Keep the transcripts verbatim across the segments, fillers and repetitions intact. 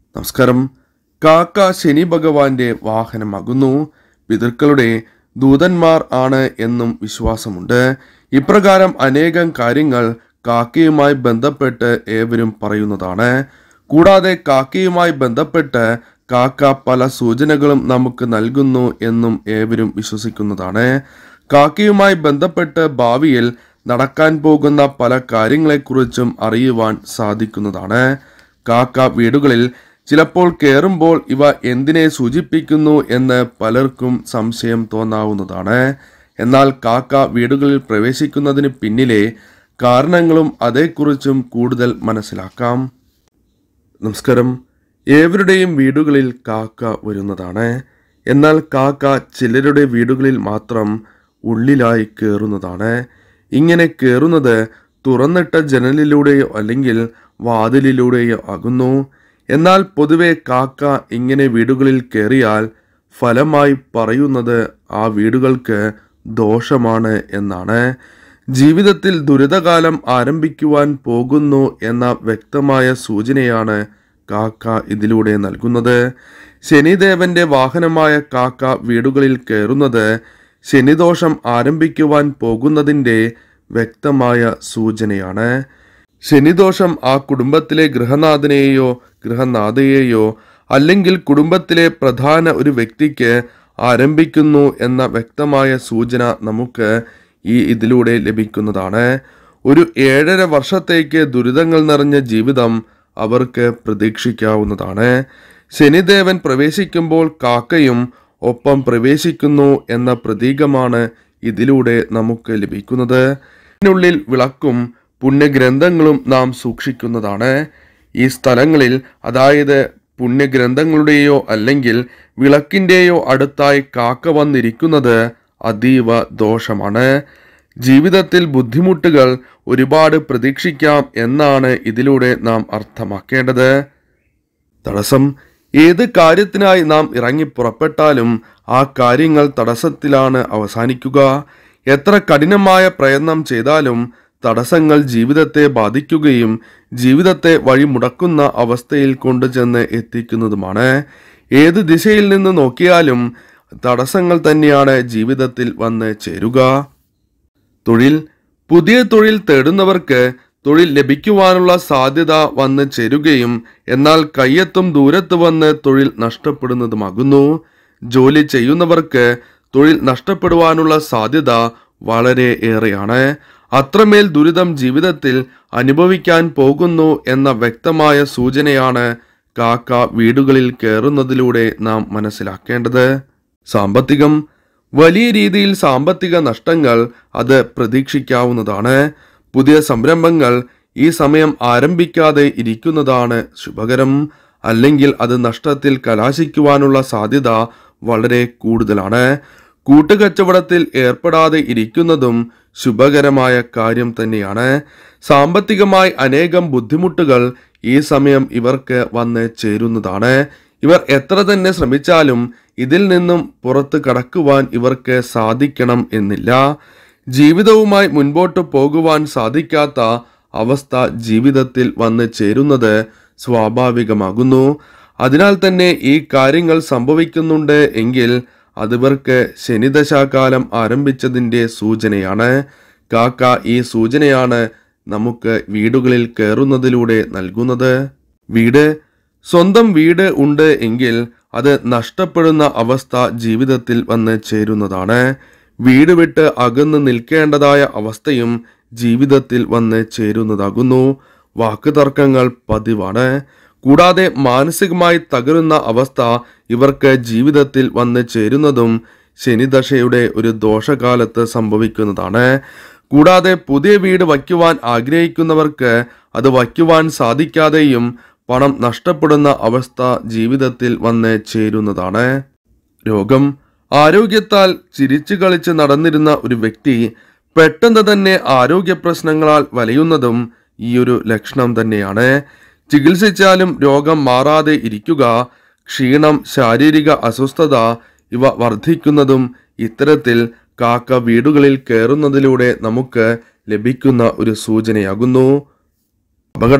നമസ്കാരം. കാക്ക ശനി ഭഗവാന്റെ വാഹനമാകുന്നു. പിതൃക്കളുടെ ദൂതന്മാർ ആണ് എന്നും വിശ്വാസമുണ്ട്. ഇപ്രകാരം അനേകം കാര്യങ്ങൾ കാക്കയുമായി ബന്ധപ്പെട്ട് ഏവരും പറയുന്നതാണ്. കൂടാതെ കാക്കയുമായി ബന്ധപ്പെട്ട് കാക്ക പല സൂചനകളും നമുക്ക് നൽകുന്നു എന്നും ഏവരും വിശ്വസിക്കുന്നതാണ്. കാക്കയുമായി ബന്ധപ്പെട്ട് ഭാവിയിൽ നടക്കാൻ പോകുന്ന പല കാര്യങ്ങളെക്കുറിച്ചും അറിയുവാൻ സാധിക്കുന്നതാണ്. കാക്ക വീടുകളിൽ ചിലപ്പോൾ കയറുമ്പോൾ ഇവ എന്തിനെ സൂചിപ്പിക്കുന്നു എന്ന് പലർക്കും സംശയം തോന്നാവുന്നതാണ്. എന്നാൽ കാക്ക വീടുകളിൽ പ്രവേശിക്കുന്നതിന് പിന്നിലെ കാരണങ്ങളും അതേക്കുറിച്ചും കൂടുതൽ മനസ്സിലാക്കാം. നമസ്കാരം. ഏവരുടെയും വീടുകളിൽ കാക്ക വരുന്നതാണ്. എന്നാൽ കാക്ക ചിലരുടെ വീടുകളിൽ മാത്രം ഉള്ളിലായി കയറുന്നതാണ്. ഇങ്ങനെ കയറുന്നത് തുറന്നിട്ട ജനലിലൂടെയോ അല്ലെങ്കിൽ വാതിലിലൂടെയോ ആകുന്നു. എന്നാൽ പൊതുവെ കാക്ക ഇങ്ങനെ വീടുകളിൽ കയറിയാൽ ഫലമായി പറയുന്നത് ആ വീടുകൾക്ക് ദോഷമാണ് എന്നാണ്. ജീവിതത്തിൽ ദുരിതകാലം ആരംഭിക്കുവാൻ പോകുന്നു എന്ന വ്യക്തമായ സൂചനയാണ് കാക്ക ഇതിലൂടെ നൽകുന്നത്. ശനിദേവന്റെ വാഹനമായ കാക്ക വീടുകളിൽ കയറുന്നത് ശനിദോഷം ആരംഭിക്കുവാൻ പോകുന്നതിൻ്റെ വ്യക്തമായ സൂചനയാണ്. ശനിദോഷം ആ കുടുംബത്തിലെ ഗൃഹനാഥനെയോ ഗൃഹനാഥയെയോ അല്ലെങ്കിൽ കുടുംബത്തിലെ പ്രധാന ഒരു വ്യക്തിക്ക് ആരംഭിക്കുന്നു എന്ന വ്യക്തമായ സൂചന നമുക്ക് ഈ ഇതിലൂടെ ലഭിക്കുന്നതാണ്. ഒരു ഏഴര വർഷത്തേക്ക് ദുരിതങ്ങൾ നിറഞ്ഞ ജീവിതം അവർക്ക് പ്രതീക്ഷിക്കാവുന്നതാണ്. ശനിദേവൻ പ്രവേശിക്കുമ്പോൾ കാക്കയും ഒപ്പം പ്രവേശിക്കുന്നു എന്ന പ്രതീകമാണ് ഇതിലൂടെ നമുക്ക് ലഭിക്കുന്നത്. ഇതിനുള്ളിൽ വിളക്കും പുണ്യഗ്രന്ഥങ്ങളും നാം സൂക്ഷിക്കുന്നതാണ്. ഈ സ്ഥലങ്ങളിൽ, അതായത് പുണ്യഗ്രന്ഥങ്ങളുടെയോ അല്ലെങ്കിൽ വിളക്കിൻ്റെയോ അടുത്തായി കാക്ക വന്നിരിക്കുന്നത് അതീവ ദോഷമാണ്. ജീവിതത്തിൽ ബുദ്ധിമുട്ടുകൾ ഒരുപാട് പ്രതീക്ഷിക്കാം എന്നാണ് ഇതിലൂടെ നാം അർത്ഥമാക്കേണ്ടത്. തടസ്സം. ഏത് കാര്യത്തിനായി നാം ഇറങ്ങി പുറപ്പെട്ടാലും ആ കാര്യങ്ങൾ തടസ്സത്തിലാണ് അവസാനിക്കുക. എത്ര കഠിനമായ പ്രയത്നം ചെയ്താലും തടസ്സങ്ങൾ ജീവിതത്തെ ബാധിക്കുകയും ജീവിതത്തെ വഴിമുടക്കുന്ന അവസ്ഥയിൽ കൊണ്ടുചെന്ന് എത്തിക്കുന്നതുമാണ്. ഏത് ദിശയിൽ നിന്ന് നോക്കിയാലും തടസ്സങ്ങൾ തന്നെയാണ് ജീവിതത്തിൽ വന്ന് ചേരുക. തൊഴിൽ. പുതിയ തൊഴിൽ തേടുന്നവർക്ക് തൊഴിൽ ലഭിക്കുവാനുള്ള സാധ്യത വന്ന് ചേരുകയും എന്നാൽ കയ്യെത്തും ദൂരത്ത് വന്ന് തൊഴിൽ നഷ്ടപ്പെടുന്നതുമാകുന്നു. ജോലി ചെയ്യുന്നവർക്ക് തൊഴിൽ നഷ്ടപ്പെടുവാനുള്ള സാധ്യത വളരെ ഏറെയാണ്. അത്രമേൽ ദുരിതം ജീവിതത്തിൽ അനുഭവിക്കാൻ പോകുന്നു എന്ന വ്യക്തമായ സൂചനയാണ് കാക്ക വീടുകളിൽ കയറുന്നതിലൂടെ നാം മനസ്സിലാക്കേണ്ടത്. സാമ്പത്തികം. വലിയ രീതിയിൽ സാമ്പത്തിക നഷ്ടങ്ങൾ അത് പ്രതീക്ഷിക്കാവുന്നതാണ്. പുതിയ സംരംഭങ്ങൾ ഈ സമയം ആരംഭിക്കാതെ ഇരിക്കുന്നതാണ് ശുഭകരം. അല്ലെങ്കിൽ അത് നഷ്ടത്തിൽ കലാശിക്കുവാനുള്ള സാധ്യത വളരെ കൂടുതലാണ്. കൂട്ടുകച്ചവടത്തിൽ ഏർപ്പെടാതെ ഇരിക്കുന്നതും ശുഭകരമായ കാര്യം തന്നെയാണ്. സാമ്പത്തികമായി അനേകം ബുദ്ധിമുട്ടുകൾ ഈ സമയം ഇവർക്ക് വന്ന് ചേരുന്നതാണ്. ഇവർ എത്ര തന്നെ ശ്രമിച്ചാലും ഇതിൽ നിന്നും പുറത്ത് കടക്കുവാൻ ഇവർക്ക് സാധിക്കണം എന്നില്ല. ജീവിതവുമായി മുൻപോട്ട് പോകുവാൻ സാധിക്കാത്ത അവസ്ഥ ജീവിതത്തിൽ വന്ന് ചേരുന്നത് സ്വാഭാവികമാകുന്നു. അതിനാൽ തന്നെ ഈ കാര്യങ്ങൾ സംഭവിക്കുന്നുണ്ട് എങ്കിൽ അതിവർക്ക് ശനിദശാകാലം ആരംഭിച്ചതിൻ്റെ സൂചനയാണ്. കാക്ക ഈ സൂചനയാണ് നമുക്ക് വീടുകളിൽ കയറുന്നതിലൂടെ നൽകുന്നത്. വീട്. സ്വന്തം വീട് ഉണ്ട് എങ്കിൽ അത് നഷ്ടപ്പെടുന്ന അവസ്ഥ ജീവിതത്തിൽ വന്ന് ചേരുന്നതാണ്. വീട് വിട്ട് അകന്ന് നിൽക്കേണ്ടതായ അവസ്ഥയും ജീവിതത്തിൽ വന്ന് ചേരുന്നതാകുന്നു. വാക്കുതർക്കങ്ങൾ പതിവാണ്. കൂടാതെ മാനസികമായി തകരുന്ന അവസ്ഥ ഇവർക്ക് ജീവിതത്തിൽ വന്ന് ചേരുന്നതും ശനിദശയുടെ ഒരു ദോഷകാലത്ത് സംഭവിക്കുന്നതാണ്. കൂടാതെ പുതിയ വീട് വയ്ക്കുവാൻ ആഗ്രഹിക്കുന്നവർക്ക് അത് വയ്ക്കുവാൻ സാധിക്കാതെയും പണം നഷ്ടപ്പെടുന്ന അവസ്ഥ ജീവിതത്തിൽ വന്ന് ചേരുന്നതാണ്. രോഗം. ആരോഗ്യത്താൽ ചിരിച്ചു കളിച്ച് നടന്നിരുന്ന ഒരു വ്യക്തി പെട്ടെന്ന് തന്നെ ആരോഗ്യ പ്രശ്നങ്ങളാൽ വലയുന്നതും ഈ ഒരു ലക്ഷണം തന്നെയാണ്. ചികിത്സിച്ചാലും രോഗം മാറാതെ ഇരിക്കുക, ക്ഷീണം, ശാരീരിക അസ്വസ്ഥത ഇവ വർദ്ധിക്കുന്നതും ഇത്തരത്തിൽ കാക്ക വീടുകളിൽ കയറുന്നതിലൂടെ നമുക്ക് ലഭിക്കുന്ന ഒരു സൂചനയാകുന്നു. അപകടം.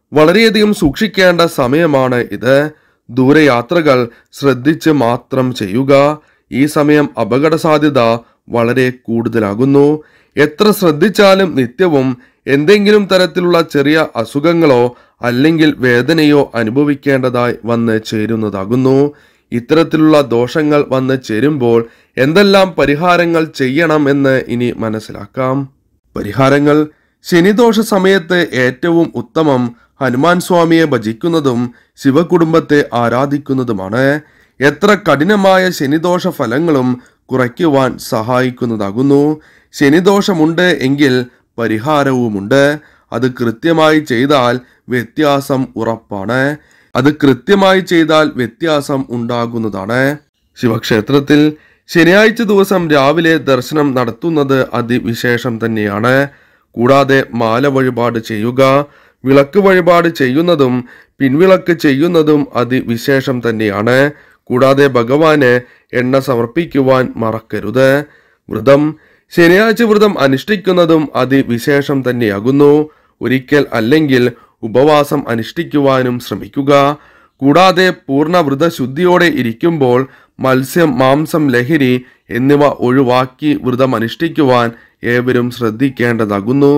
വളരെയധികം സൂക്ഷിക്കേണ്ട സമയമാണ് ഇത്. ദൂരയാത്രകൾ ശ്രദ്ധിച്ച് മാത്രം ചെയ്യുക. ഈ സമയം അപകട സാധ്യത വളരെ കൂടുതലാകുന്നു. എത്ര ശ്രദ്ധിച്ചാലും നിത്യവും എന്തെങ്കിലും തരത്തിലുള്ള ചെറിയ അസുഖങ്ങളോ അല്ലെങ്കിൽ വേദനയോ അനുഭവിക്കേണ്ടതായി വന്ന് ചേരുന്നതാകുന്നു. ഇത്തരത്തിലുള്ള ദോഷങ്ങൾ വന്ന് ചേരുമ്പോൾ എന്തെല്ലാം പരിഹാരങ്ങൾ ചെയ്യണം എന്ന് ഇനി മനസ്സിലാക്കാം. പരിഹാരങ്ങൾ: ശനിദോഷ സമയത്ത് ഏറ്റവും ഉത്തമം ഹനുമാൻ സ്വാമിയെ ഭജിക്കുന്നതും ശിവകുടുംബത്തെ ആരാധിക്കുന്നതുമാണ്. എത്ര കഠിനമായ ശനിദോഷ ഫലങ്ങളും കുറയ്ക്കുവാൻ സഹായിക്കുന്നതാകുന്നു. ശനിദോഷമുണ്ട് എങ്കിൽ പരിഹാരവുമുണ്ട്. അത് കൃത്യമായി ചെയ്താൽ വ്യത്യാസം ഉറപ്പാണ്. അത് കൃത്യമായി ചെയ്താൽ വ്യത്യാസം ഉണ്ടാകുന്നതാണ്. ശിവക്ഷേത്രത്തിൽ ശനിയാഴ്ച ദിവസം രാവിലെ ദർശനം നടത്തുന്നത് അതിവിശേഷം തന്നെയാണ്. കൂടാതെ മാല വഴിപാട് ചെയ്യുക. വിളക്ക് വഴിപാട് ചെയ്യുന്നതും പിൻവിളക്ക് ചെയ്യുന്നതും അതിവിശേഷം തന്നെയാണ്. കൂടാതെ ഭഗവാന് എണ്ണ സമർപ്പിക്കുവാൻ മറക്കരുത്. വ്രതം: ശനിയാഴ്ച വ്രതം അനുഷ്ഠിക്കുന്നതും അതിവിശേഷം തന്നെയാകുന്നു. ഒരിക്കൽ അല്ലെങ്കിൽ ഉപവാസം അനുഷ്ഠിക്കുവാനും ശ്രമിക്കുക. കൂടാതെ പൂർണ്ണ വ്രതശുദ്ധിയോടെ ഇരിക്കുമ്പോൾ മത്സ്യം, മാംസം, ലഹരി എന്നിവ ഒഴിവാക്കി വ്രതം അനുഷ്ഠിക്കുവാൻ ഏവരും ശ്രദ്ധിക്കേണ്ടതാകുന്നു.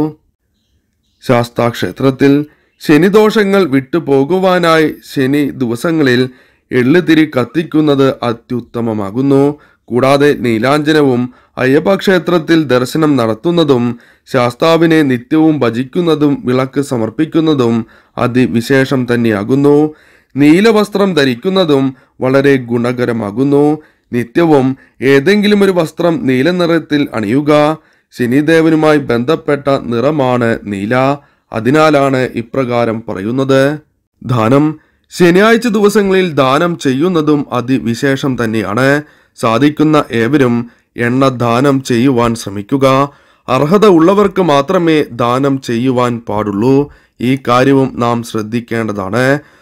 ശാസ്താക്ഷേത്രത്തിൽ ശനിദോഷങ്ങൾ വിട്ടുപോകുവാനായി ശനി ദിവസങ്ങളിൽ എള്ളുതിരി കത്തിക്കുന്നത് അത്യുത്തമമാകുന്നു. കൂടാതെ നീലാഞ്ജനവും അയ്യപ്പക്ഷേത്രത്തിൽ ദർശനം നടത്തുന്നതും ശാസ്താവിനെ നിത്യവും ഭജിക്കുന്നതും വിളക്ക് സമർപ്പിക്കുന്നതും അതിവിശേഷം തന്നെയാകുന്നു. നീലവസ്ത്രം ധരിക്കുന്നതും വളരെ ഗുണകരമാകുന്നു. നിത്യവും ഏതെങ്കിലും ഒരു വസ്ത്രം നീല നിറത്തിൽ അണിയുക. ശനിദേവനുമായി ബന്ധപ്പെട്ട നിറമാണ് നീല. അതിനാലാണ് ഇപ്രകാരം പറയുന്നത്. ദാനം: ശനിയാഴ്ച ദിവസങ്ങളിൽ ദാനം ചെയ്യുന്നതും അതിവിശേഷം തന്നെയാണ്. സാധിക്കുന്ന ഏവരും എണ്ണ ദാനം ചെയ്യുവാൻ ശ്രമിക്കുക. അർഹത ഉള്ളവർക്ക് മാത്രമേ ദാനം ചെയ്യുവാൻ പാടുള്ളൂ. ഈ കാര്യവും നാം ശ്രദ്ധിക്കേണ്ടതാണ്.